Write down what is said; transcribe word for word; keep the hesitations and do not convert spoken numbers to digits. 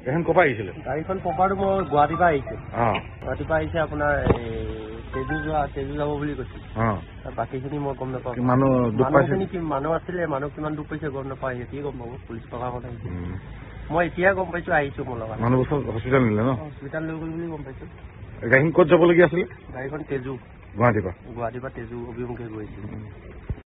এখন ক'ৰ পৰা আহিছিলে? গাড়ীখন প্ৰপাৰটো মই গুৱাহাটীৰ পৰা আহিছে। অঁ গুৱাহাটীৰ পৰা আহিছে আপোনাৰ তেজু যোৱা তেজু যাব বুলি কৈছে। অঁ বাকীখিনি মই গম নাপাওঁ। মানুহ দুখ পাইছে? মানুহখিনি মানুহ আছিলে, মানুহ কিমান দুখ পাইছে গম নাপাওঁ, সিহঁতিয়ে গম পাব। পুলিচ প্ৰশাসন আহিছে, মই এতিয়া গম পাইছোঁ, আহিছোঁ মোৰ লগত। মানুহ বস্তু হস্পিটেল নিলে ন? হস্পিটেল লৈ গ'ল বুলি গম পাইছোঁ। গাড়ীখন ক'ত যাবলগীয়া আছিলে? গাড়ীখন তেজু গুৱাহাটীৰ পৰা গুৱাহাটীৰ পৰা তেজু অভিমুখে গৈছিল।